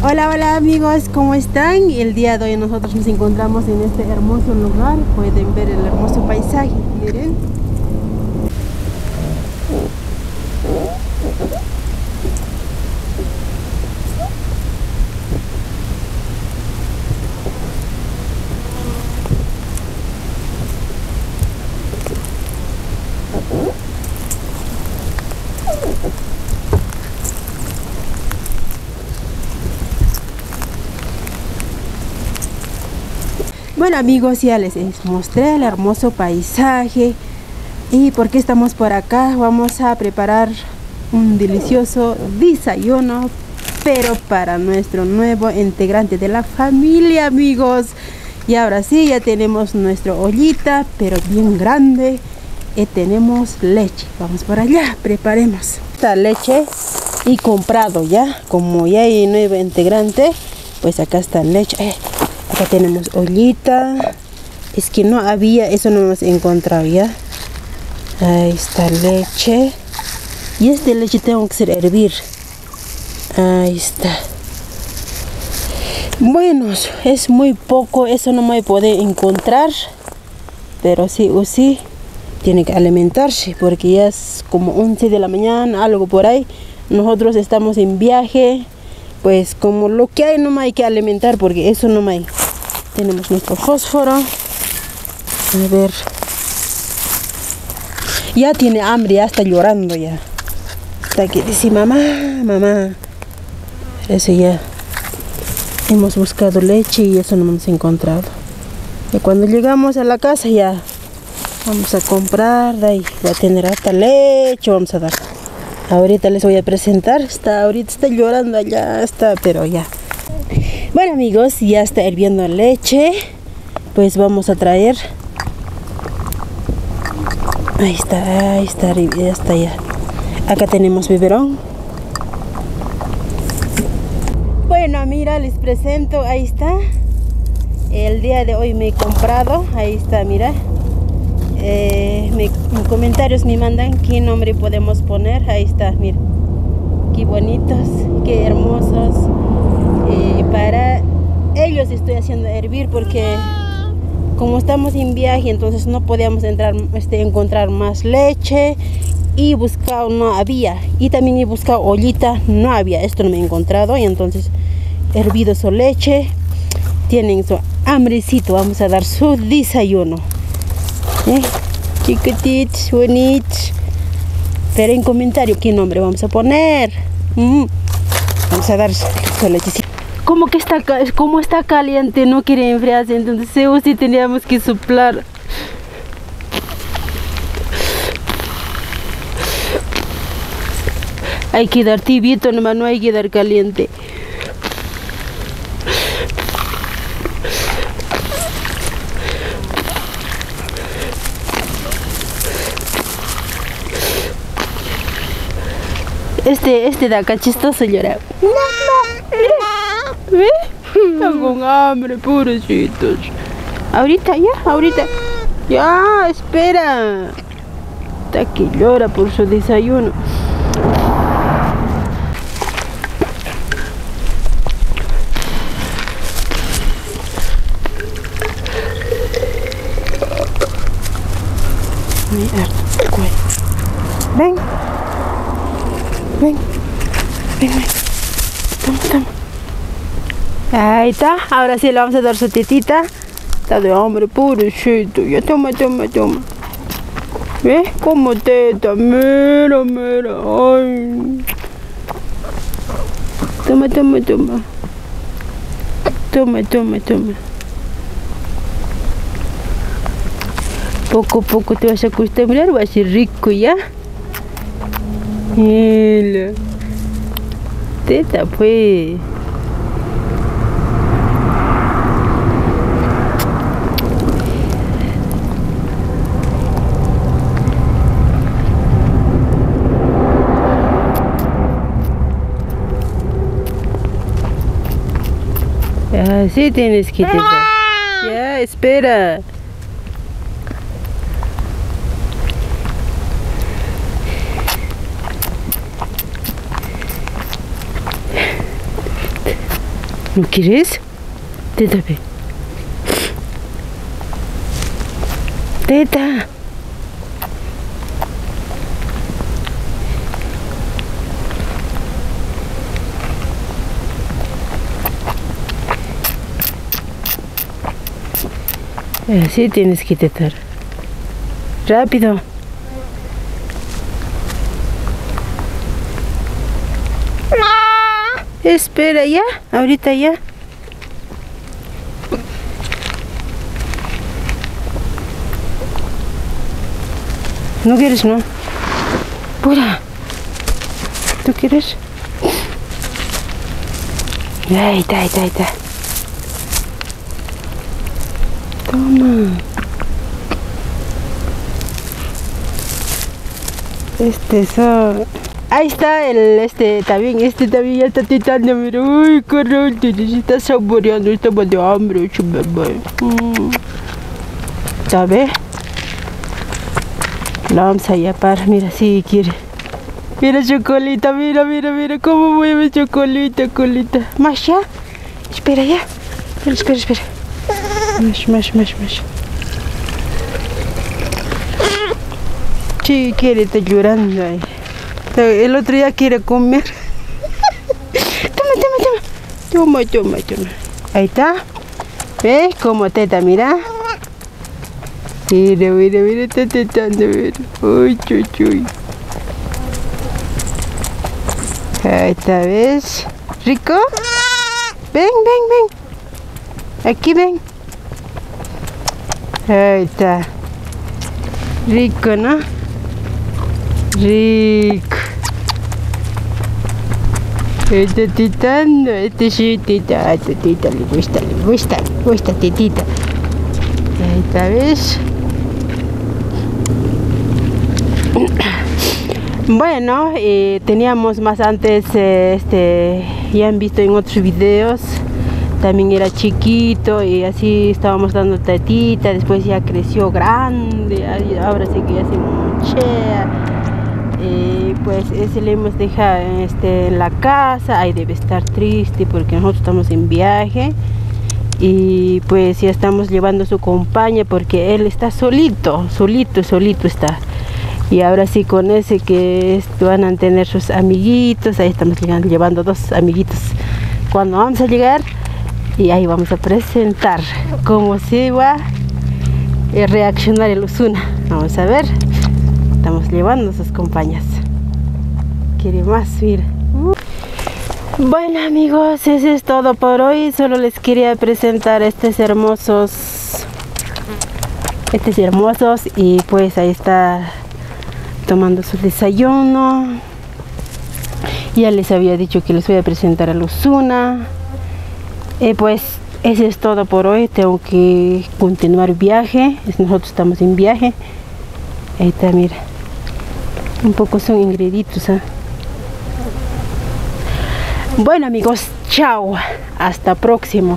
Hola, hola amigos, ¿cómo están? El día de hoy nosotros nos encontramos en este hermoso lugar. Pueden ver el hermoso paisaje, miren. Bueno amigos, ya les mostré el hermoso paisaje. ¿Y por qué estamos por acá? Vamos a preparar un delicioso desayuno, pero para nuestro nuevo integrante de la familia, amigos. Y ahora sí, ya tenemos nuestra ollita, pero bien grande. Y tenemos leche. Vamos por allá, preparemos esta leche. Y comprado ya, como ya hay nuevo integrante, pues acá está leche. Acá tenemos ollita. Es que no había, eso no hemos encontrado ya. Ahí está leche. Y esta leche tengo que hacer hervir. Ahí está. Bueno, es muy poco, eso no me puede encontrar. Pero sí o sí, tiene que alimentarse, porque ya es como 11 de la mañana, algo por ahí. Nosotros estamos en viaje. Pues como lo que hay no hay que alimentar, porque eso no hay. Tenemos nuestro fósforo. A ver. Ya tiene hambre, ya está llorando ya. Está aquí, dice mamá, mamá. Eso ya. Hemos buscado leche y eso no hemos encontrado. Y cuando llegamos a la casa ya vamos a comprar, ahí va a tener hasta leche, vamos a dar. Ahorita les voy a presentar, ahorita está llorando allá, está, pero ya. Bueno amigos, ya está hirviendo leche, pues vamos a traer. Ahí está, ya está ya. Acá tenemos biberón. Bueno, mira, les presento, ahí está. El día de hoy me he comprado, ahí está, mira. En comentarios me mandan qué nombre podemos poner. Ahí está, mira, qué bonitos, qué hermosos. Para ellos estoy haciendo hervir porque como estamos en viaje, entonces no podíamos encontrar más leche. Y buscado no había, y también he buscado ollita, no había, esto no me he encontrado. Y entonces hervido su leche, tienen su hambrecito, vamos a dar su desayuno. Chiquititos, bonitos. Pero en comentario qué nombre vamos a poner. Vamos a dar su lechecita. Como está caliente, no quiere enfriarse, entonces sí teníamos que soplar. Hay que dar tibiito nomás, no hay que dar caliente. Este de acá chistoso llora. ¿Ve? Está con hambre, pobrecitos. Ahorita, ya, ahorita. Ya, espera. Está que llora por su desayuno. Mira, ven. Ven. Toma. Ahí está. Ahora sí le vamos a dar su tetita. Está de hambre, pobrecito. Ya toma. ¿Ves? Como teta. Mira. Ay. Toma. Toma. Poco a poco te vas a acostumbrar, va a ser rico ya. Mira. Teta pues. Así tienes que te dar. Ya, espera. ¿No quieres? Teta, ve. Teta. Así tienes que tetar. Rápido. Espera ya, ahorita ya. ¿No quieres, no? Pura. ¿Tú quieres? Ahí está, ahí está, ahí está. Toma. Ahí está el también ya está titando, mira. Uy, caramba, se está saboreando, estaba de hambre, bebé. ¿Sabe? La vamos a yapar, mira, si quiere. Mira, Chocolita, mira, mira, mira cómo mueve Chocolita, colita. Más ya. Espera ya. Espera, espera. Más. Sí, quiere, está llorando ahí. El otro día quiere comer. Toma. Ahí está. ¿Ves cómo teta, mira? Mira, está tetando, mira. Uy, chuy. Ahí está, ¿ves? ¿Rico? Ven. Aquí ven. Ahí está. Rico, ¿no? Rico. Está titando. Sí, tita. A esta tita le gusta, titita. Ahí está, ¿ves? Bueno, teníamos más antes, ya han visto en otros videos, también era chiquito y así estábamos dando tetita, después ya creció grande, ahora sí que ya se mochea, pues ese le hemos dejado en la casa. Ahí debe estar triste porque nosotros estamos en viaje y pues ya estamos llevando a su compañía porque él está solito está. Y ahora sí, con ese que van a tener sus amiguitos, ahí estamos llevando 2 amiguitos. Cuando vamos a llegar, y ahí vamos a presentar cómo se va a reaccionar el Osuna. Vamos a ver, estamos llevando a sus compañías. Quiere más, mira. Bueno amigos, eso es todo por hoy. Solo les quería presentar estos hermosos. Y pues ahí está tomando su desayuno. Ya les había dicho que les voy a presentar a Osuna. Pues eso es todo por hoy. Tengo que continuar viaje. Nosotros estamos en viaje. Ahí está, mira. Un poco son ingreditos, ¿eh? Bueno amigos, chao. Hasta próximo.